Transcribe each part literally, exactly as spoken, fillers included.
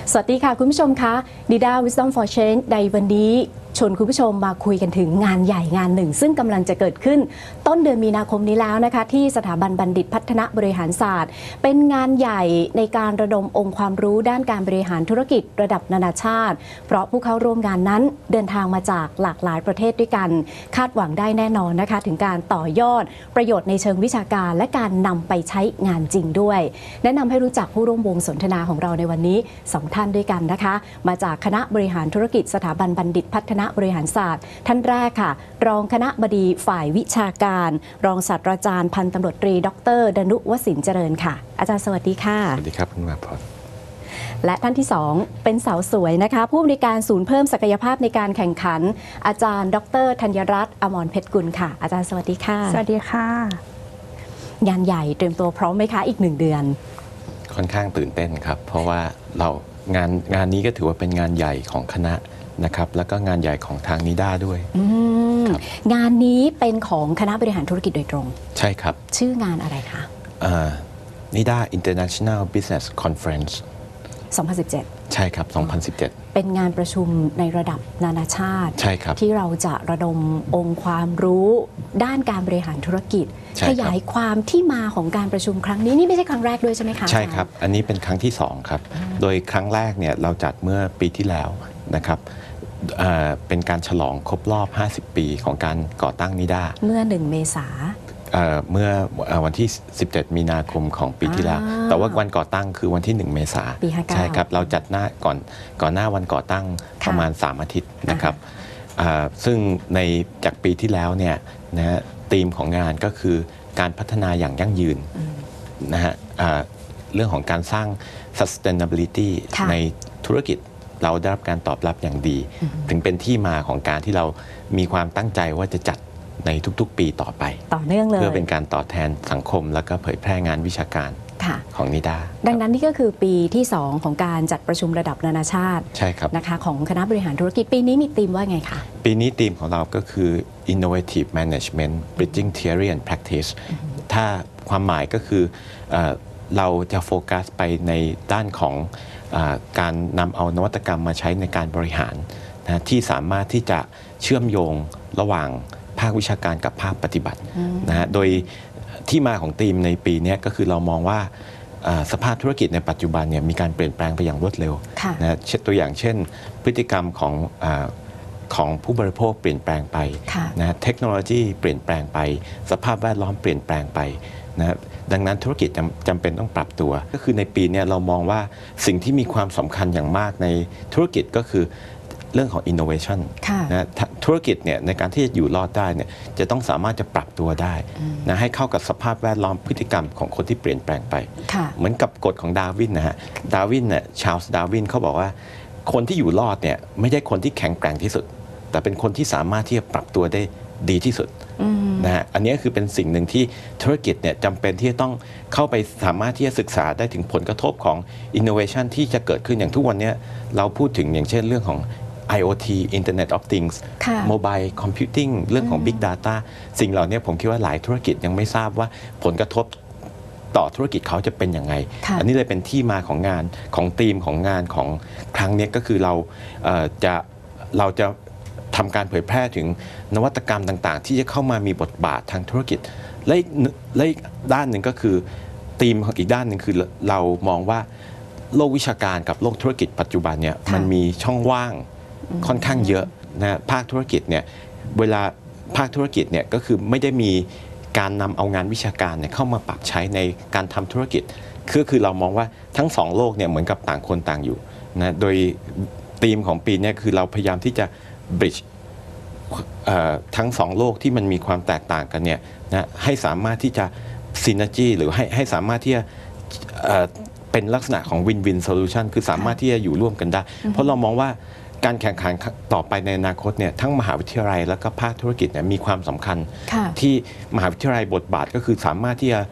สวัสดีค่ะคุณผู้ชมคะ Nida Wisdom for Change ในวันนี้ชวนคุณผู้ชมมาคุยกันถึงงานใหญ่งานหนึ่งซึ่งกำลังจะเกิดขึ้นต้นเดือนมีนาคมนี้แล้วนะคะที่สถาบันบัณฑิตพัฒนบริหารศาสตร์เป็นงานใหญ่ในการระดมองค์ความรู้ด้านการบริหารธุรกิจระดับนานาชาติเพราะผู้เข้าร่วมงานนั้นเดินทางมาจากหลากหลายประเทศด้วยกันคาดหวังได้แน่นอนนะคะถึงการต่อยอดประโยชน์ในเชิงวิชาการและการนำไปใช้งานจริงด้วยแนะนำให้รู้จักผู้ร่วมวงสนทนาของเราในวันนี้สองท่านด้วยกันนะคะมาจากคณะบริหารธุรกิจสถาบันบัณฑิตพัฒนบริหารศาสตร์ท่านแรกค่ะรองคณบดีฝ่ายวิชาการรองศาสตราจารย์พันตำรวจตรีดรดนุวสินเจริญค่ะอาจารย์สวัสดีค่ะสวัสดีครับคุณมาพรและท่านที่สองเป็นสาวสวยนะคะผู้อำนวยการศูนย์เพิ่มศักยภาพในการแข่งขันอาจารย์ดรธัญรัตน์อมรเพชรกุลค่ะอาจารย์สวัสดีค่ะสวัสดีค่ะงานใหญ่เตรียมตัวพร้อมไหมคะอีกหนึ่งเดือนค่อนข้างตื่นเต้นครับเพราะว่าเรางานงานนี้ก็ถือว่าเป็นงานใหญ่ของคณะนะครับแล้วก็งานใหญ่ของทางนิด้าด้วยงานนี้เป็นของคณะบริหารธุรกิจโดยตรงใช่ครับชื่องานอะไรคะนิด้า International Business Conference สองพันสิบเจ็ดใช่ครับสองพันสิบเจ็ดเป็นงานประชุมในระดับนานาชาติใช่ครับที่เราจะระดมองค์ความรู้ด้านการบริหารธุรกิจขยายความที่มาของการประชุมครั้งนี้นี่ไม่ใช่ครั้งแรกด้วยใช่ไหมคะใช่ครับอันนี้เป็นครั้งที่สองครับโดยครั้งแรกเนี่ยเราจัดเมื่อปีที่แล้วนะครับเป็นการฉลองครบรอบห้าสิบปีของการก่อตั้งนิด้าเมื่อหนึ่งเมษาเมื่อวันที่สิบเจ็ดมีนาคมของปีที่แล้วแต่ว่าวันก่อตั้งคือวันที่หนึ่งเมษาใช่ครับเราจัดหน้าก่อนก่อนหน้าวันก่อตั้งประมาณสามอาทิตย์นะครับซึ่งในจากปีที่แล้วเนี่ยนะธีมของงานก็คือการพัฒนาอย่างยั่งยืนนะฮะเรื่องของการสร้าง sustainability ในธุรกิจเราได้รับการตอบรับอย่างดีถึงเป็นที่มาของการที่เรามีความตั้งใจว่าจะจัดในทุกๆปีต่อไปต่อเนื่องเลยเพื่อเป็นการตอบแทนสังคมแล้วก็เผยแพร่งานวิชาการของนิด้าดังนั้นนี่ก็คือปีที่สองของการจัดประชุมระดับนานาชาติใช่ครับนะคะของคณะบริหารธุรกิจปีนี้มีธีมว่าไงคะปีนี้ธีมของเราก็คือ innovative management bridging theory and practice ถ้าความหมายก็คือเราจะโฟกัสไปในด้านของการนำเอานวัตกรรมมาใช้ในการบริหารนะที่สามารถที่จะเชื่อมโยงระหว่างภาควิชาการกับภาคปฏิบัตินะฮะโดยที่มาของธีมในปีนี้ก็คือเรามองว่าสภาพธุรกิจในปัจจุบันเนี่ยมีการเปลี่ยนแปลงไปอย่างรวดเร็วนะตัวอย่างเช่นพฤติกรรมของของผู้บริโภคเปลี่ยนแปลงไปนะเทคโนโลยีเปลี่ยนแปลงไปสภาพแวดล้อมเปลี่ยนแปลงไปนะดังนั้นธุรกิจจำเป็นต้องปรับตัวก็คือในปีนี้เรามองว่าสิ่งที่มีความสำคัญอย่างมากในธุรกิจก็คือเรื่องของ innovation นะธุรกิจเนี่ยในการที่จะอยู่รอดได้เนี่ยจะต้องสามารถจะปรับตัวได้นะให้เข้ากับสภาพแวดล้อมพฤติกรรมของคนที่เปลี่ยนแปลงไปเหมือนกับกฎของดาร์วินนะฮะดาร์วินเนี่ยชาร์ลส์ดาร์วินเขาบอกว่าคนที่อยู่รอดเนี่ยไม่ใช่คนที่แข็งแกร่งที่สุดแต่เป็นคนที่สามารถที่จะปรับตัวได้ดีที่สุดนะฮะอันนี้คือเป็นสิ่งหนึ่งที่ธุรกิจเนี่ยจำเป็นที่จะต้องเข้าไปสามารถที่จะศึกษาได้ถึงผลกระทบของ innovation ที่จะเกิดขึ้นอย่างทุกวันนี้เราพูดถึงอย่างเช่นเรื่องของ ไอ โอ ที Internet of Things Mobile Computing เรื่องของ Big Data สิ่งเหล่านี้ผมคิดว่าหลายธุรกิจยังไม่ทราบว่าผลกระทบต่อธุรกิจเขาจะเป็นยังไงอันนี้เลยเป็นที่มาของงานของธีมของงานของครั้งนี้ก็คือเราจะเราจะทำการเผยแพร่ถึงนวัตกรรมต่างๆที่จะเข้ามามีบทบาททางธุรกิจและและอีกด้านหนึ่งก็คือธีมของอีกด้านหนึ่งคือเรามองว่าโลกวิชาการกับโลกธุรกิจปัจจุบันเนี่ยมันมีช่องว่างค่อนข้างเยอะนะภาคธุรกิจเนี่ยเวลาภาคธุรกิจเนี่ยก็คือไม่ได้มีการนำเอางานวิชาการเนี่ยเข้ามาปรับใช้ในการทำธุรกิจคือคือเรามองว่าทั้งสองโลกเนี่ยเหมือนกับต่างคนต่างอยู่นะโดยธีมของปีนี้คือเราพยายามที่จะbridge ทั้งสองโลกที่มันมีความแตกต่างกันเนี่ยนะให้สามารถที่จะ synergy หรือให้ให้สามารถที่จะเป็นลักษณะของ win-win solution คือสามารถที่จะอยู่ร่วมกันได้เพราะเรามองว่าการแข่งขันต่อไปในอนาคตเนี่ยทั้งมหาวิทยาลัยและก็ภาคธุรกิจเนี่ยมีความสำคัญที่มหาวิทยาลัยบทบาทก็คือสามารถที่จะ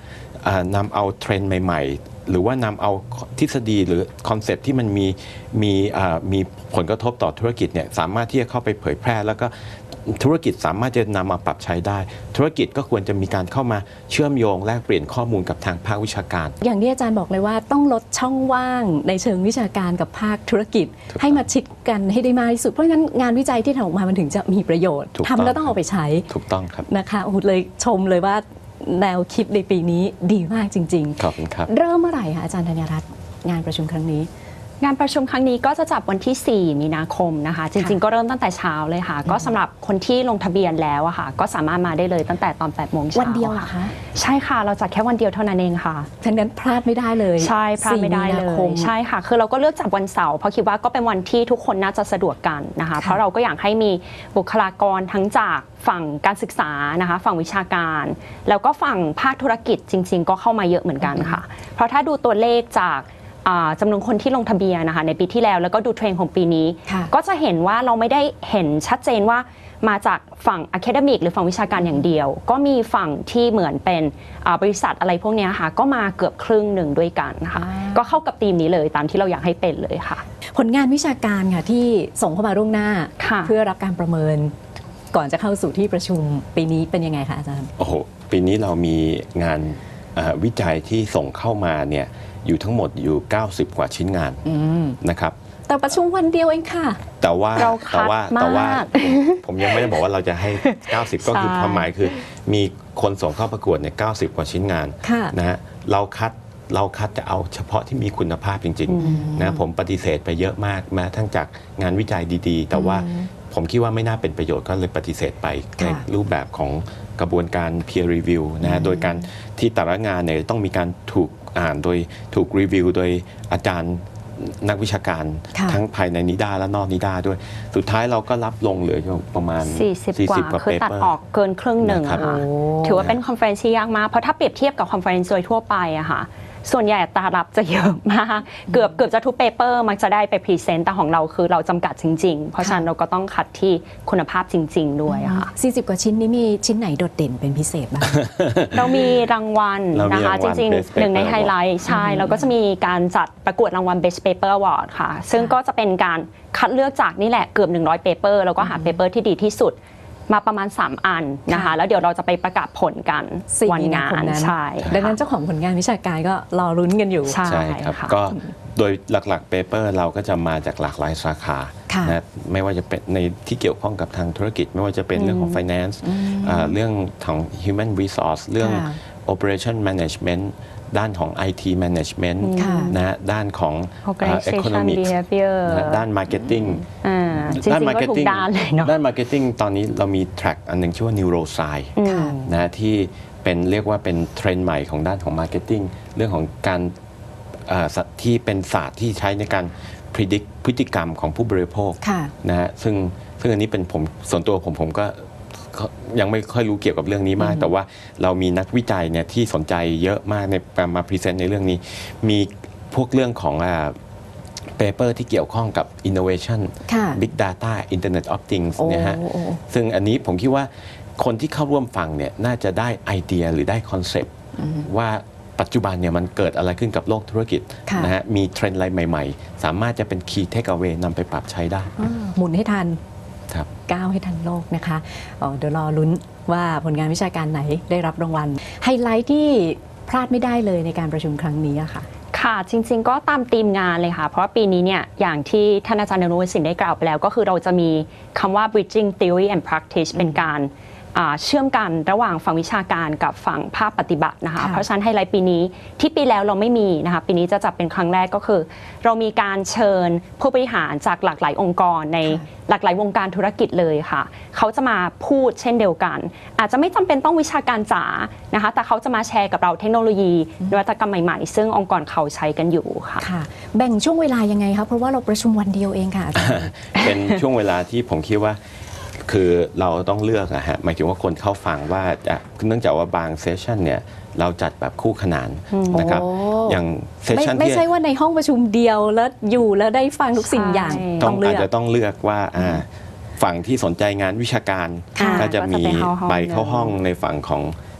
อ่านำเอาเทรนด์ใหม่ๆ หรือว่านำเอาทฤษฎีหรือคอนเซ็ปต์ที่มันมีมีอ่ามีผลกระทบต่อธุรกิจเนี่ยสามารถที่จะเข้าไปเผยแพร่แล้วก็ธุรกิจสามารถจะนำมาปรับใช้ได้ธุรกิจก็ควรจะมีการเข้ามาเชื่อมโยงแลกเปลี่ยนข้อมูลกับทางภาควิชาการอย่างที่อาจารย์บอกเลยว่าต้องลดช่องว่างในเชิงวิชาการกับภาคธุรกิจให้มาชิดกันให้ได้มากที่สุดเพราะฉะนั้นงานวิจัยที่ทำออกมามันถึงจะมีประโยชน์ทำแล้วต้องเอาไปใช้ถูกต้องครับนะคะโอ้โหเลยชมเลยว่าแนวคิดในปีนี้ดีมากจริงๆขอบคุณครับเริ่มเมื่อไหร่คะอาจารย์ธัญรัตน์งานประชุมครั้งนี้งานประชุมครั้งนี้ก็จะจัดวันที่สี่มีนาคมนะคะจริงๆก็เริ่มตั้งแต่เช้าเลยค่ะก็สำหรับคนที่ลงทะเบียนแล้วอะค่ะก็สามารถมาได้เลยตั้งแต่ตอนแปดโมงเช้าวันเดียวเหรอคะใช่ค่ะเราจัดแค่วันเดียวเท่านั้นเองค่ะฉะนั้นพลาดไม่ได้เลยใช่พลาดไม่ได้เลยใช่ค่ะคือเราก็เลือกจัดวันเสาร์เพราะคิดว่าก็เป็นวันที่ทุกคนน่าจะสะดวกกันนะคะเพราะเราก็อยากให้มีบุคลากรทั้งจากฝั่งการศึกษานะคะฝั่งวิชาการแล้วก็ฝั่งภาคธุรกิจจริงๆก็เข้ามาเยอะเหมือนกันค่ะเพราะถ้าดูตัวเลขจากจำนวนคนที่ลงทะเบียนนะคะในปีที่แล้วแล้วก็ดูเทรนด์ของปีนี้ก็จะเห็นว่าเราไม่ได้เห็นชัดเจนว่ามาจากฝั่งอะคาเดมิกหรือฝั่งวิชาการอย่างเดียวก็มีฝั่งที่เหมือนเป็นบริษัทอะไรพวกนี้ค่ะก็มาเกือบครึ่งหนึ่งด้วยกันนะคะก็เข้ากับธีมนี้เลยตามที่เราอยากให้เป็นเลยค่ะผลงานวิชาการค่ะที่ส่งเข้ามาล่วงหน้าเพื่อรับการประเมินก่อนจะเข้าสู่ที่ประชุมปีนี้เป็นยังไงคะอาจารย์โอ้โหปีนี้เรามีงานวิจัยที่ส่งเข้ามาเนี่ยอยู่ทั้งหมดอยู่เก้าสิบกว่าชิ้นงานนะครับแต่ประชุมวันเดียวเองค่ะแต่ว่าแต่ว่าแต่ว่าผมยังไม่ได้บอกว่าเราจะให้เก้าสิบก็คือความหมายคือมีคนส่งเข้าประกวดเนี่ยเก้าสิบกว่าชิ้นงานนะฮะเราคัดเราคัดจะเอาเฉพาะที่มีคุณภาพจริงๆนะผมปฏิเสธไปเยอะมากแม้ทั้งจากงานวิจัยดีๆแต่ว่าผมคิดว่าไม่น่าเป็นประโยชน์ก็เลยปฏิเสธไปในรูปแบบของกระบวนการ peer review นะโดยการที่แต่ละงานเนี่ยต้องมีการถูกอ่านโดยถูกรีวิวโดยอาจารย์นักวิชาการทั้งภายในนิด้าและนอกนิด้าด้วยสุดท้ายเราก็รับลงเหลือประมาณสี่สิบกว่าคือตัดออกเกินครึ่งหนึ่งอะค่ะถือว่าเป็นคอนเฟอเรนซ์ที่ยากมากเพราะถ้าเปรียบเทียบกับคอนเฟอเรนซ์โดยทั่วไปอะค่ะส่วนใหญ่อัตรารับจะเยอะมากเกือบเกือบจะทุกเปเปอร์มักจะได้ไปพรีเซนต์แต่ของเราคือเราจำกัดจริงๆเพราะฉะนั้นเราก็ต้องคัดที่คุณภาพจริงๆด้วยค่ะสี่สิบกว่าชิ้นนี้มีชิ้นไหนโดดเด่นเป็นพิเศษบ้างเรามีรางวัลนะคะจริงๆหนึ่งในไฮไลท์ใช่เราก็จะมีการจัดประกวดรางวัล Best Paper Award ค่ะซึ่งก็จะเป็นการคัดเลือกจากนี่แหละเกือบหนึ่งร้อยเปเปอร์แล้วก็หาเปเปอร์ที่ดีที่สุดมาประมาณสามอันนะคะแล้วเดี๋ยวเราจะไปประกาศผลกันวันงานใช่ดังนั้นเจ้าของผลงานวิชาการก็รอลุ้นกันอยู่ใช่ครับก็โดยหลักๆเปเปอร์เราก็จะมาจากหลากหลายสาขานะไม่ว่าจะเป็นในที่เกี่ยวข้องกับทางธุรกิจไม่ว่าจะเป็นเรื่องของ finance เรื่องของ human resource เรื่อง operation management ด้านของ ไอ ที management นะด้านของ economics ด้าน marketing ด้าน marketing ด้าน marketing ตอนนี้เรามี track อันหนึ่งชื่อว่า neuroscience นะที่เป็นเรียกว่าเป็นเทรนด์ใหม่ของด้านของ marketing เรื่องของการที่เป็นศาสตร์ที่ใช้ในการ predict พฤติกรรมของผู้บริโภคนะฮะซึ่งซึ่งอันนี้เป็นผมส่วนตัวผมผมก็ยังไม่ค่อยรู้เกี่ยวกับเรื่องนี้มากแต่ว่าเรามีนักวิจัยเนี่ยที่สนใจเยอะมากในมาพรีเซนต์ในเรื่องนี้มีพวกเรื่องของเปเปอร์ที่เกี่ยวข้องกับ innovation big data internet of things เนี่ยฮะซึ่งอันนี้ผมคิดว่าคนที่เข้าร่วมฟังเนี่ยน่าจะได้ไอเดียหรือได้คอนเซปต์ว่าปัจจุบันเนี่ยมันเกิดอะไรขึ้นกับโลกธุรกิจนะฮะมีเทรนด์อะไรใหม่ๆสามารถจะเป็น key takeaway นำไปปรับใช้ได้หมุนให้ทันก้าวให้ทันโลกนะคะเดี๋ยวรอลุ้นว่าผลงานวิชาการไหนได้รับรางวัลไฮไลท์ที่พลาดไม่ได้เลยในการประชุมครั้งนี้ค่ะค่ะจริงๆก็ตามธีมงานเลยค่ะเพราะว่าปีนี้เนี่ยอย่างที่ท่านอาจารย์ดนุสินได้กล่าวไปแล้วก็คือเราจะมีคำว่า bridging theory and practice เป็นการเชื่อมกันระหว่างฝั่งวิชาการกับฝั่งภาคปฏิบัตินะคะเพราะฉะนั้นไฮไลท์ปีนี้ที่ปีแล้วเราไม่มีนะคะปีนี้จะจัดเป็นครั้งแรกก็คือเรามีการเชิญผู้บริหารจากหลากหลายองค์กรในหลากหลายวงการธุรกิจเลยค่ะเขาจะมาพูดเช่นเดียวกันอาจจะไม่จำเป็นต้องวิชาการจ๋านะคะแต่เขาจะมาแชร์กับเราเทคโนโลยีนวัตกรรมใหม่ๆซึ่งองค์กรเขาใช้กันอยู่ค่ะแบ่งช่วงเวลายังไงคะเพราะว่าเราประชุมวันเดียวเองค่ะเป็นช่วงเวลาที่ผมคิดว่าคือเราต้องเลือกนะฮะหมายถึงว่าคนเข้าฟังว่าเนื่องจากว่าบางเซสชันเนี่ยเราจัดแบบคู่ขนานนะครับอย่างเซสชันที่ไม่ใช่ว่าในห้องประชุมเดียวแล้วอยู่แล้วได้ฟังทุกสิ่งอย่างต้องอาจจะต้องเลือกว่าฝั่งที่สนใจงานวิชาการก็จะมีไปเข้าห้องในฝั่งของ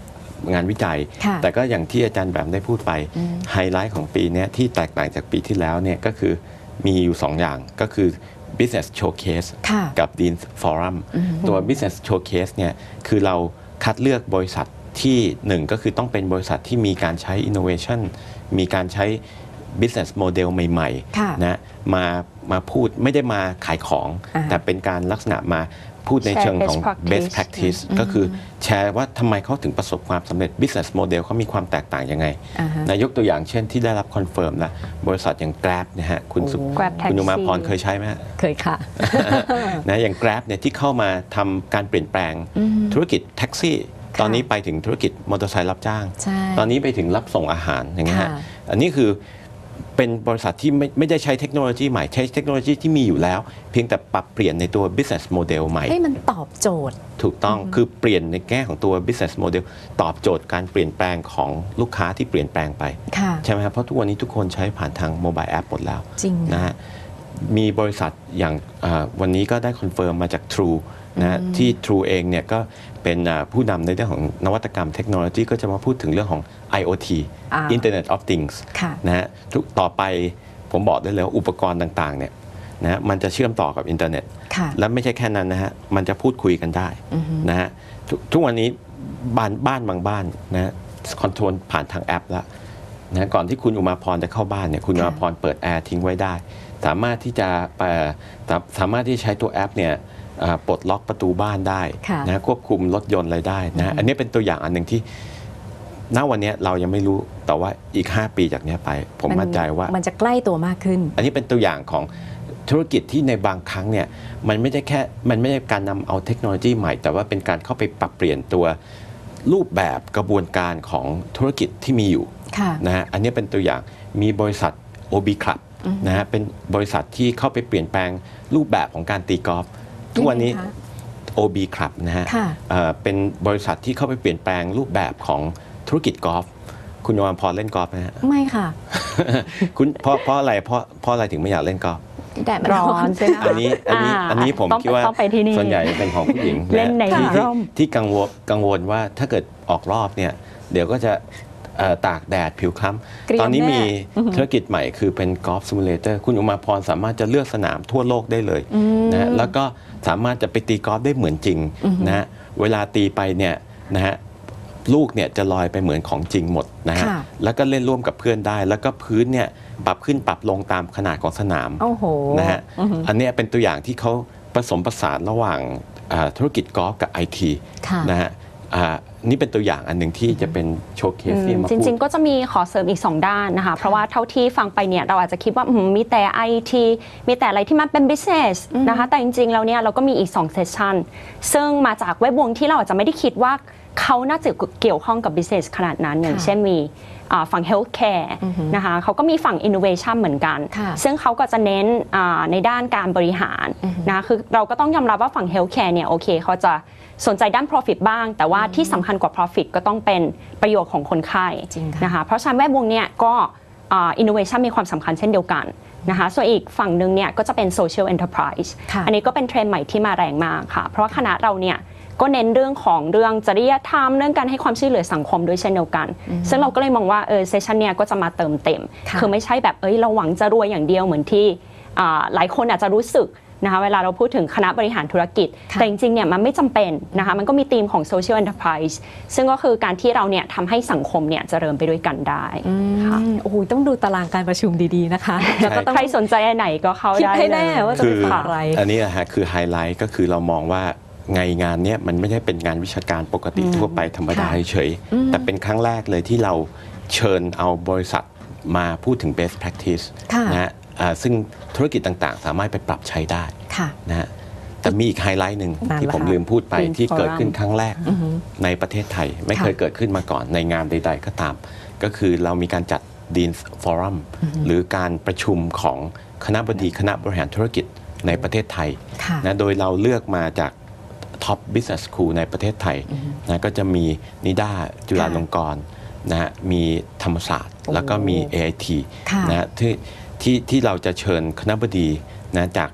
งานวิจัย แต่ก็อย่างที่อาจารย์แบมได้พูดไปไฮไลท์ของปีนี้ที่แตกต่างจากปีที่แล้วเนี่ยก็คือมีอยู่สองอย่างก็คือ Business Showcase กับ Dean Forum ตัว Business Showcase เนี่ยคือเราคัดเลือกบริษัทที่หนึ่งก็คือต้องเป็นบริษัทที่มีการใช้ innovation มีการใช้ business model ใหม่ๆนะมามาพูดไม่ได้มาขายของแต่เป็นการลักษณะมาพูดในเชิงของ best practice ก็คือแชร์ว่าทำไมเขาถึงประสบความสำเร็จ business model เขามีความแตกต่างยังไงนะยกตัวอย่างเช่นที่ได้รับคอนเฟิร์มแล้วบริษัทอย่าง Grab นะฮะคุณสุคุณอุมาพรเคยใช้ไหมเคยค่ะนะอย่าง Grab เนี่ยที่เข้ามาทำการเปลี่ยนแปลงธุรกิจแท็กซี่ตอนนี้ไปถึงธุรกิจมอเตอร์ไซค์รับจ้างตอนนี้ไปถึงรับส่งอาหารอย่างเงี้ยฮะอันนี้คือเป็นบริษัทที่ไม่ไม่ได้ใช้เทคโนโลยีใหม่ใช้เทคโนโลยีที่มีอยู่แล้วเพียงแต่ปรับเปลี่ยนในตัว business model ใหม่ให้มันตอบโจทย์ถูกต้องคือเปลี่ยนในแง่ของตัว business model ตอบโจทย์การเปลี่ยนแปลงของลูกค้าที่เปลี่ยนแปลงไปใช่ไหมครับเพราะทุกวันนี้ทุกคนใช้ผ่านทางโมบายแอปหมดแล้วจริงนะฮะมีบริษัทอย่างวันนี้ก็ได้คอนเฟิร์มมาจาก True นะที่ True เองเนี่ยก็เป็นผู้นำในเรื่องของนวัตกรรมเทคโนโลยีก็จะมาพูดถึงเรื่องของ ไอ โอ ที Internet of Things นะฮะต่อไปผมบอกได้เลยว่าอุปกรณ์ต่างๆเนี่ยนะมันจะเชื่อมต่อกับอินเทอร์เน็ตและไม่ใช่แค่นั้นนะฮะมันจะพูดคุยกันได้นะฮะทุกวันนี้บ้านบ้านบางบ้านนะคอนโทรลผ่านทางแอปแล้วนะก่อนที่คุณอุมาพรจะเข้าบ้านเนี่ยคุณอุมาพรเปิดแอร์ทิ้งไว้ได้สามารถที่จะสามารถที่ใช้ตัวแอปเนี่ยปลดล็อกประตูบ้านได้นะควบคุมรถยนต์อะไรได้นะอันนี้เป็นตัวอย่างอันหนึ่งที่ณวันนี้เรายังไม่รู้แต่ว่าอีกห้าปีจากนี้ไปผมมั่นใจว่ามันจะใกล้ตัวมากขึ้นอันนี้เป็นตัวอย่างของธุรกิจที่ในบางครั้งเนี่ยมันไม่ได้แค่มันไม่ได้การนำเอาเทคโนโลยีใหม่แต่ว่าเป็นการเข้าไปปรับเปลี่ยนตัวรูปแบบกระบวนการของธุรกิจที่มีอยู่นะฮะอันนี้เป็นตัวอย่างมีบริษัท โอ บี Club นะฮะเป็นบริษัทที่เข้าไปเปลี่ยนแปลงรูปแบบของการตีกอล์ฟทุกวันนี้ โอ บี Club นะฮะเป็นบริษัทที่เข้าไปเปลี่ยนแปลงรูปแบบของธุรกิจกอล์ฟคุณยอมพอเล่นกอล์ฟไหมฮะไม่ค่ะคุณเพราะเพราะอะไรเพราะเพราะอะไรถึงไม่อยากเล่นกอล์ฟแดดมันร้อนใช่ไหมอันนี้อันนี้อันนี้ผมคิดว่าส่วนใหญ่เป็นของผู้หญิงเล่นในร่มที่กังวลกังวลว่าถ้าเกิดออกรอบเนี่ยเดี๋ยวก็จะตากแดดผิวคล้ำตอนนี้มีธุรกิจใหม่คือเป็นกอล์ฟซิมูเลเตอร์คุณอุมาพรสามารถจะเลือกสนามทั่วโลกได้เลยนะแล้วก็สามารถจะไปตีกอล์ฟได้เหมือนจริงนะเวลาตีไปเนี่ยนะฮะลูกเนี่ยจะลอยไปเหมือนของจริงหมดนะฮะแล้วก็เล่นร่วมกับเพื่อนได้แล้วก็พื้นเนี่ยปรับขึ้นปรับลงตามขนาดของสนามนะฮะอันนี้เป็นตัวอย่างที่เขาผสมผสานระหว่างธุรกิจกอล์ฟกับ ไอ ที นะฮะนี่เป็นตัวอย่างอันหนึ่งที่จะเป็นโชว์เคสที่มาพูดจริงๆก็จะมีขอเสริมอีกสองด้านนะคะเพราะว่าเท่าที่ฟังไปเนี่ยเราอาจจะคิดว่ามีแต่ ไอ ที มีแต่อะไรที่มันเป็น business นะคะแต่จริงๆแล้วเนี่ยเราก็มีอีกสองเซสชันซึ่งมาจากแวดวงที่เราอาจจะไม่ได้คิดว่าเขาน่าจะเกี่ยวข้องกับ business ขนาดนั้นอย่างเช่นมีฝั่ง healthcare นะคะเขาก็มีฝั่ง innovation เหมือนกันซึ่งเขาก็จะเน้นในด้านการบริหารนะคือเราก็ต้องยอมรับว่าฝั่ง healthcare เนี่ยโอเคเขาจะสนใจด้าน profit บ้างแต่ว่าที่สำคัญกว่า profit ก็ต้องเป็นประโยชน์ของคนไข้นะคะเพราะฉะนั้นแวดวงเนี่ยก็ innovation มีความสำคัญเช่นเดียวกันนะคะส่วนอีกฝั่งหนึ่งเนี่ยก็จะเป็น social enterprise อันนี้ก็เป็นเทรนด์ใหม่ที่มาแรงมากค่ะเพราะว่าคณะเราเนี่ยก็เน้นเรื่องของเรื่องจริยธรรมเรื่องการให้ความช่วยเหลือสังคมด้วยเช่นเดียวกันซึ่งเราก็เลยมองว่าเออเซสชันเนี่ยก็จะมาเติมเต็มคือไม่ใช่แบบเอ้ยเราหวังจะรวยอย่างเดียวเหมือนที่หลายคนอาจจะรู้สึกนะคะเวลาเราพูดถึงคณะบริหารธุรกิจแต่จริงๆเนี่ยมันไม่จำเป็นนะคะมันก็มีธีมของ social enterprise ซึ่งก็คือการที่เราเนี่ยทำให้สังคมเนี่ยเจริญไปด้วยกันได้ค่ะโอ้โหต้องดูตารางการประชุมดีๆนะคะแล้วก็ใครสนใจอันไหนก็เข้าได้ให้แน่ว่าจะเป็นอะไรอันนี้นะฮะคือไฮไลท์ก็คือเรามองว่าไงงานนี้มันไม่ได้เป็นงานวิชาการปกติทั่วไปธรรมดาเฉยแต่เป็นครั้งแรกเลยที่เราเชิญเอาบริษัทมาพูดถึง best practice นะซึ่งธุรกิจต่างๆสามารถไปปรับใช้ได้นะฮะแต่มีอีกไฮไลท์หนึ่งที่ผมลืมพูดไปที่เกิดขึ้นครั้งแรกในประเทศไทยไม่เคยเกิดขึ้นมาก่อนในงานใดๆก็ตามก็คือเรามีการจัด Dean Forum หรือการประชุมของคณบดีคณะบริหารธุรกิจในประเทศไทยนะโดยเราเลือกมาจากท็อป Business School ในประเทศไทยนะก็จะมีนิด้าจุฬาลงกรณ์นะฮะมีธรรมศาสตร์แล้วก็มี เอ ไอ ที นะฮะที่ที่ที่เราจะเชิญคณบดีนะจาก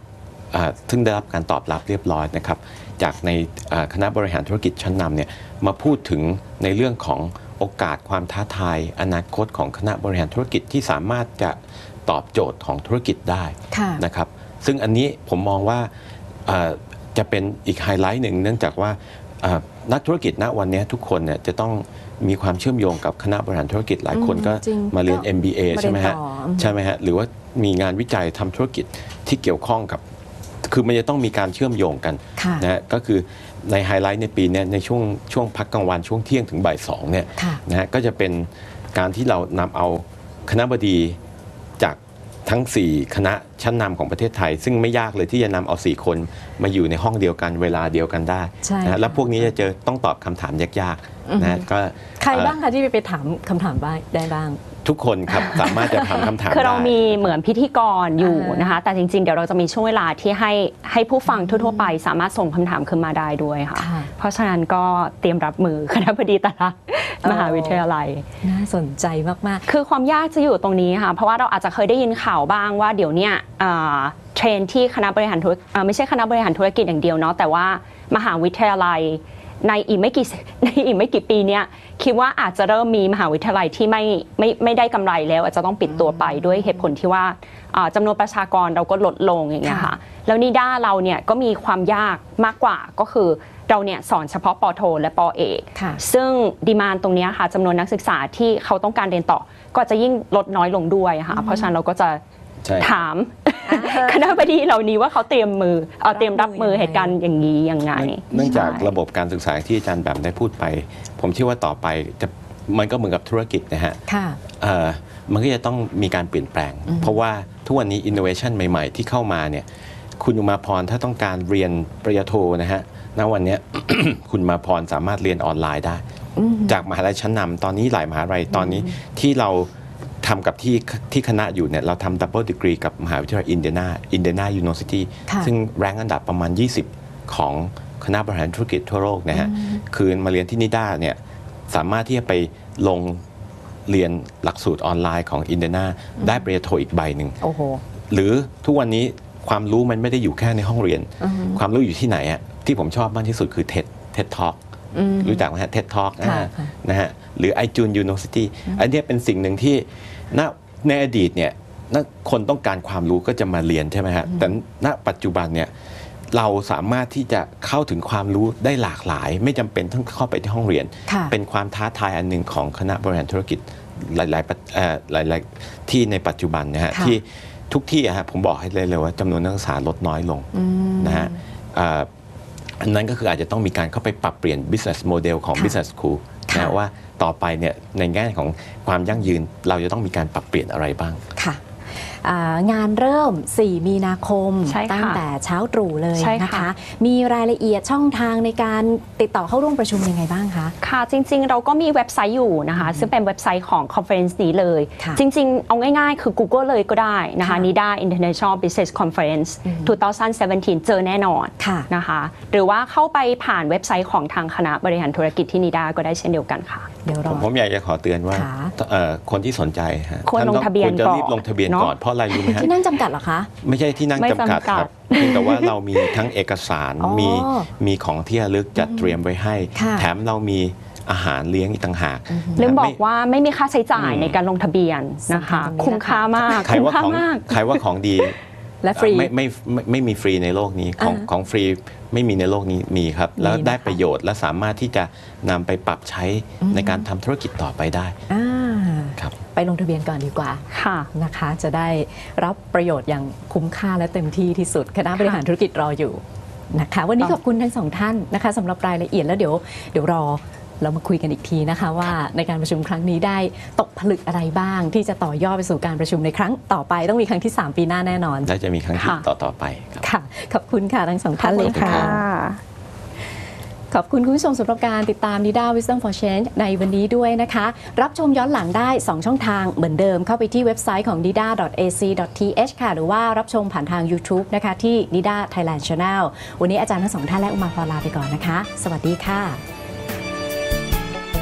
ซึ่งได้รับการตอบรับเรียบร้อยนะครับจากในคณะบริหารธุรกิจชั้นนำเนี่ยมาพูดถึงในเรื่องของโอกาสความท้าทายอนาคตของคณะบริหารธุรกิจที่สามารถจะตอบโจทย์ของธุรกิจได้นะครับซึ่งอันนี้ผมมองว่าจะเป็นอีกไฮไลท์หนึ่งเนื่องจากว่านักธุรกิจณวันนี้ทุกคนเนี่ยจะต้องมีความเชื่อมโยงกับคณะบริหารธุรกิจหลายคนก็มาเรียน เอ็ม บี เอ ใช่ไหมฮะใช่ไหมฮะหรือว่ามีงานวิจัยทำธุรกิจที่เกี่ยวข้องกับคือมันจะต้องมีการเชื่อมโยงกันนะฮะก็คือในไฮไลท์ในปีนี้ในช่วงช่วงพักกลางวันช่วงเที่ยงถึงบ่ายสองเนี่ยนะฮะก็จะเป็นการที่เรานำเอาคณบดีจากทั้งสี่คณะชั้นนำของประเทศไทยซึ่งไม่ยากเลยที่จะนำเอาสี่คนมาอยู่ในห้องเดียวกันเวลาเดียวกันได้นะแล้วพวกนี้จะเจอต้องตอบคำถามยากๆนะก็ใครบ้างคะที่ไปถามคำถามได้บ้างทุกคนครับสามารถจะถามคำถามได้คือเรามีเหมือนพิธีกรอยู่นะคะแต่จริงๆเดี๋ยวเราจะมีช่วงเวลาที่ให้ให้ผู้ฟังทั่วๆไปสามารถส่งคำถามขึ้นมาได้ด้วยค่ะเพราะฉะนั้นก็เตรียมรับมือคณบดีแต่ละมหาวิทยาลัยน่าสนใจมากๆคือความยากจะอยู่ตรงนี้ค่ะเพราะว่าเราอาจจะเคยได้ยินข่าวบ้างว่าเดี๋ยวนี้เทรนที่คณะบริหารธุรกิจไม่ใช่คณะบริหารธุรกิจอย่างเดียวเนาะแต่ว่ามหาวิทยาลัยในอีกไม่กี่ในอีกไม่กี่ปีเนี้ยคิดว่าอาจจะเริ่มมีมหาวิทยาลัยที่ไม่ไม่ไม่ได้กำไรแล้วอาจจะต้องปิดตัวไปด้วยเหตุผลที่ว่าจำนวนประชากรเราก็ลดลงอย่างเงี้ยค่ะแล้วนิด้าเราเนี่ยก็มีความยากมากกว่าก็คือเราเนี่ยสอนเฉพาะป.โทและป.เอกซึ่งดีมานด์ตรงนี้ค่ะจำนวนนักศึกษาที่เขาต้องการเรียนต่อก็จะยิ่งลดน้อยลงด้วยค่ะเพราะฉะนั้นเราก็จะถามคณะบดีเหล่านี้ว่าเขาเตรียมมือเอาเตรียมรับมือเหตุการณ์อย่างนี้ยังไงเนื่องจากระบบการศึกษาที่อาจารย์แบมได้พูดไปผมเชื่อว่าต่อไปจะมันก็เหมือนกับธุรกิจนะฮะมันก็จะต้องมีการเปลี่ยนแปลงเพราะว่าทุกวันนี้อินโนเวชันใหม่ๆที่เข้ามาเนี่ยคุณอุมาพรถ้าต้องการเรียนปริญญาโทนะฮะณวันนี้ คุณอุมาพรสามารถเรียนออนไลน์ได้จากมหาลัยชั้นนำตอนนี้หลายมหาลัยตอนนี้ที่เราทำกับที่ที่คณะอยู่เนี่ยเราทำดับเบิลดีกรีกับมหาวิทยาลัยอินเดียนาอินเดียนายูนิเวอร์ซิตี้ซึ่งแรงอันดับประมาณยี่สิบของคณะบริหารธุรกิจทั่วโลกนะฮะคือมาเรียนที่นิด้าเนี่ยสามารถที่จะไปลงเรียนหลักสูตรออนไลน์ของอินเดียนาได้ปริญญาโทอีกใบหนึ่งหรือทุกวันนี้ความรู้มันไม่ได้อยู่แค่ในห้องเรียนความรู้อยู่ที่ไหนอะที่ผมชอบมากที่สุดคือ TED TED Talk รู้จักไหมฮะ TED Talk นะฮะหรือ iJune University อันนี้เป็นสิ่งหนึ่งที่ในอดีตเนี่ยคนต้องการความรู้ก็จะมาเรียนใช่ไหมฮะแต่ณปัจจุบันเนี่ยเราสามารถที่จะเข้าถึงความรู้ได้หลากหลายไม่จำเป็นต้องเข้าไปที่ห้องเรียนเป็นความท้าทายอันหนึ่งของคณะบริหารธุรกิจหลายๆหลายๆที่ในปัจจุบันนะฮะที่ทุกที่อะฮะผมบอกให้เลยเลยว่าจำนวนนักศึกษาลดน้อยลงนะฮะอันนั้นก็คืออาจจะต้องมีการเข้าไปปรับเปลี่ยน business model ของ business school นะว่าต่อไปเนี่ยในแง่ของความยั่งยืนเราจะต้องมีการปรับเปลี่ยนอะไรบ้างค่ะงานเริ่มสี่มีนาคมตั้งแต่เช้าตรู่เลยนะคะมีรายละเอียดช่องทางในการติดต่อเข้าร่วมประชุมยังไงบ้างคะค่ะจริงๆเราก็มีเว็บไซต์อยู่นะคะซึ่งเป็นเว็บไซต์ของคอนเฟอเรนซ์นี้เลยจริงๆเอาง่ายๆคือ Google เลยก็ได้นะคะ นิด้า International Business Conference สองพันสิบเจ็ดเจอแน่นอนนะคะหรือว่าเข้าไปผ่านเว็บไซต์ของทางคณะบริหารธุรกิจที่นิด้าก็ได้เช่นเดียวกันค่ะเดี๋ยวผมอยากจะขอเตือนว่าคนที่สนใจควรลงทะเบียนก่อนรีบลงทะเบียนก่อนเพราะอะไรรู้ไหมฮะที่นั่งจำกัดเหรอคะไม่ใช่ที่นั่งจำกัดครับแต่ว่าเรามีทั้งเอกสารมีมีของที่ระลึกจัดเตรียมไว้ให้แถมเรามีอาหารเลี้ยงอีกต่างหากเรื่องบอกว่าไม่มีค่าใช้จ่ายในการลงทะเบียนนะคะคุ้มค่ามากใครว่าของใครว่าของดีและฟรีไม่ไม่ไม่มีฟรีในโลกนี้ของของฟรีไม่มีในโลกนี้มีครับแล้วได้ประโยชน์และสามารถที่จะนำไปปรับใช้ในการทำธุรกิจต่อไปได้ครับไปลงทะเบียนก่อนดีกว่านะคะจะได้รับประโยชน์อย่างคุ้มค่าและเต็มที่ที่สุดคณะบริหารธุรกิจรออยู่นะคะวันนี้ขอบคุณทั้งสองท่านนะคะสำหรับรายละเอียดแล้วเดี๋ยวเดี๋ยวรอเรามาคุยกันอีกทีนะคะว่าในการประชุมครั้งนี้ได้ตกผลึกอะไรบ้างที่จะต่อยอดไปสู่การประชุมในครั้งต่อไปต้องมีครั้งที่สามปีหน้าแน่นอนและจะมีครั้งที่ต่อต่อไปค่ะขอบคุณค่ะทั้งสองท่านเลยค่ะขอบคุณคุณผู้ชมสำหรับการติดตาม นิด้า Wisdom for Change ในวันนี้ด้วยนะคะรับชมย้อนหลังได้สองช่องทางเหมือนเดิมเข้าไปที่เว็บไซต์ของ นิด้า ดอท เอ ซี ดอท ที เอช ค่ะหรือว่ารับชมผ่านทาง YouTube นะคะที่ นิด้า Thailand Channel วันนี้อาจารย์ทั้งสองท่านและอุมาพรลาไปก่อนนะคะสวัสดีค่ะ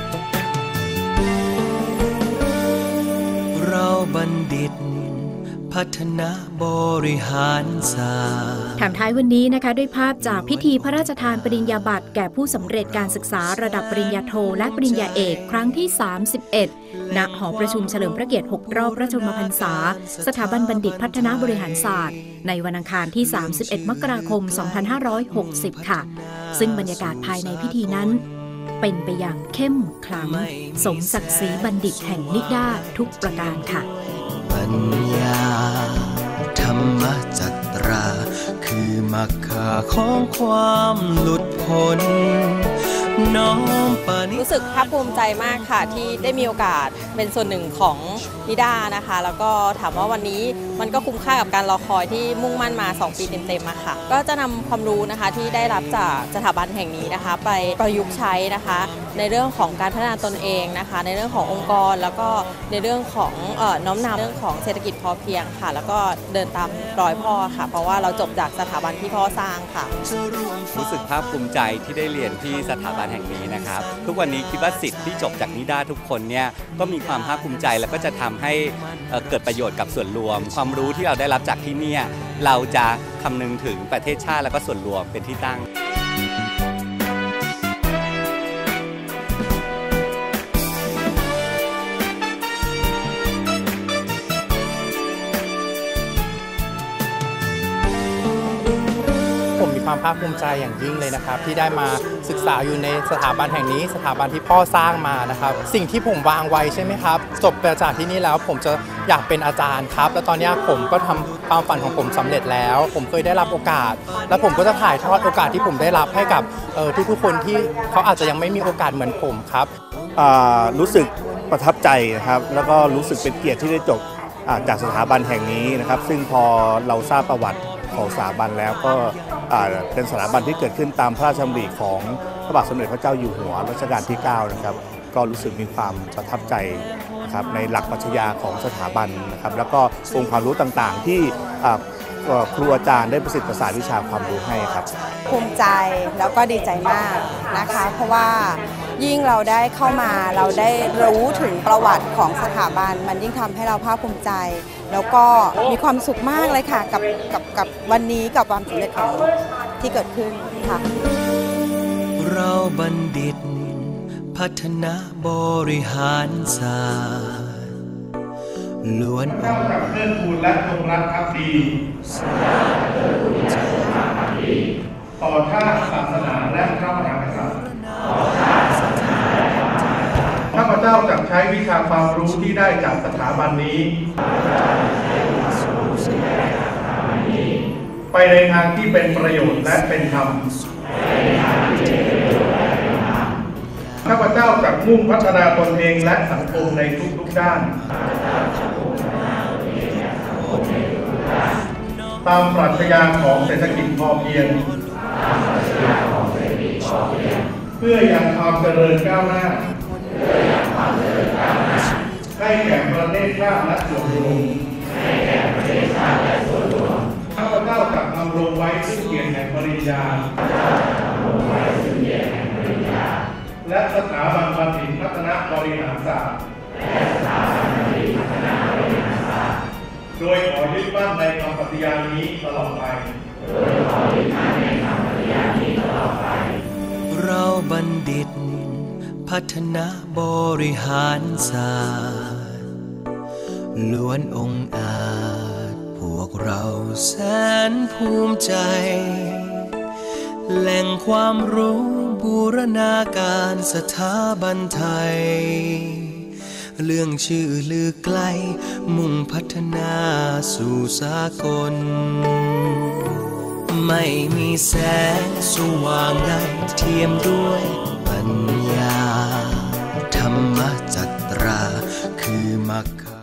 เราบัณฑิตพพัฒนาบริหารศาสตร์ถามท้ายวันนี้นะคะด้วยภาพจากพิธีพระราชทานปริญญาบัตรแก่ผู้สำเร็จการศึกษาระดับปริญญาโทและปริญญาเอกครั้งที่ สามสิบเอ็ด ณ หอประชุมเฉลิมพระเกียรติ หก รอบพระชนมพรรษาสถาบันบัณฑิตพัฒนาบริหารศาสตร์ในวันอังคารที่ สามสิบเอ็ด มกราคม สองพันห้าร้อยหกสิบ ค่ะซึ่งบรรยากาศภายในพิธีนั้นเป็นไปอย่างเข้มขลังสมศักดิ์ศรีบัณฑิตแห่งนิด้าทุกประการค่ะปัญญาธรรมจัตราคือมรรคาของความหลุดพ้นน้อมปณิรู้สึกภาคภูมิใจมากค่ะที่ได้มีโอกาสเป็นส่วนหนึ่งของนิด้านะคะแล้วก็ถามว่าวันนี้มันก็คุ้มค่ากับการรอคอยที่มุ่งมั่นมาสองปีเต็มๆมาค่ะก็จะนำความรู้นะคะที่ได้รับจากสถาบันแห่งนี้นะคะไปประยุกต์ใช้นะคะในเรื่องของการพัฒนาตนเองนะคะในเรื่องขององค์กรแล้วก็ในเรื่องของเอ่อน้อมนำเรื่องของเศรษฐกิจพอเพียงค่ะแล้วก็เดินตามรอยพ่อค่ะเพราะว่าเราจบจากสถาบันที่พ่อสร้างค่ะรู้สึกภาคภูมิใจที่ได้เรียนที่สถาบันแห่งนี้นะครับทุกวันนี้คิดว่าศิษย์ที่จบจากนิด้าทุกคนเนี่ยก็มีความภาคภูมิใจแล้วก็จะทำให้เกิดประโยชน์กับส่วนรวมความรู้ที่เราได้รับจากที่นี่เราจะคำนึงถึงประเทศชาติและก็ส่วนรวมเป็นที่ตั้งผมมีความภาคภูมิใจอย่างยิ่งเลยนะครับที่ได้มาศึกษาอยู่ในสถาบันแห่งนี้สถาบันที่พ่อสร้างมานะครับสิ่งที่ผมวางไว้ใช่ไหมครับจบจากที่นี่แล้วผมจะอยากเป็นอาจารย์ครับแล้วตอนนี้ผมก็ทำความฝันของผมสำเร็จแล้วผมเคยได้รับโอกาสและผมก็จะถ่ายทอดโอกาสที่ผมได้รับให้กับทุกๆคนที่เขาอาจจะยังไม่มีโอกาสเหมือนผมครับรู้สึกประทับใจนะครับแล้วก็รู้สึกเป็นเกียรติที่ได้จบจากสถาบันแห่งนี้นะครับซึ่งพอเราทราบประวัติของสถาบันแล้วก็เป็นสถาบันที่เกิดขึ้นตามพระราชดำริของพระบาทสมเด็จพระเจ้าอยู่หัวรัชกาลที่เก้านะครับก็รู้สึกมีความประทับใจนะครับในหลักปรัชญาของสถาบันนะครับแล้วก็องค์ความรู้ต่างๆที่ครูอาจารย์ได้ประสิทธิ์ประสานวิชาความรู้ให้ครับภูมิใจแล้วก็ดีใจมากนะคะเพราะว่ายิ่งเราได้เข้ามาเราได้รู้ถึงประวัติของสถาบันมันยิ่งทำให้เราภาคภูมิใจแล้วก็มีความสุขมากเลยค่ะกับกับกับวันนี้กับความสำเร็จของที่เกิดขึ้นค่ะเราบัณฑิตพัฒนาบริหารศาสตร์ล้วนองค์กับเทิดทูนและจงรักภักดีต่อชาติศาสนาและพระมหากษัตริย์ข้าพเจ้าจะใช้วิชาความรู้ที่ได้จากสถาบันนี้ไปในทางที่เป็นประโยชน์และเป็นธรรมข้าพเจ้าจะมุ่งพัฒนาตนเองและสังคมในทุกๆด้านตามปรัชญาของเศรษฐกิจพอเพียงเพื่อยังความเจริญก้าวหน้าให้แก่ประเทศชาติและส่วนรวมข้าพเจ้าจะทำลงไว้ซึ่งเกียรติแห่งปริญญาและสถาบันบัณฑิตพัฒนาบริหารศาสตร์โดยขอยึดมั่นในคำปฏิญาณนี้ตลอดไปเราบัณฑิตพัฒนาบริหารศาสตร์ล้วนองค์อาจพวกเราแสนภูมิใจแหล่งความรู้บูรณาการสถาบันไทยเรื่องชื่อลือไกลมุ่งพัฒนาสู่สากลไม่มีแสงสว่างใดเทียมด้วยปัญญาธรรมจัตราคือมรรค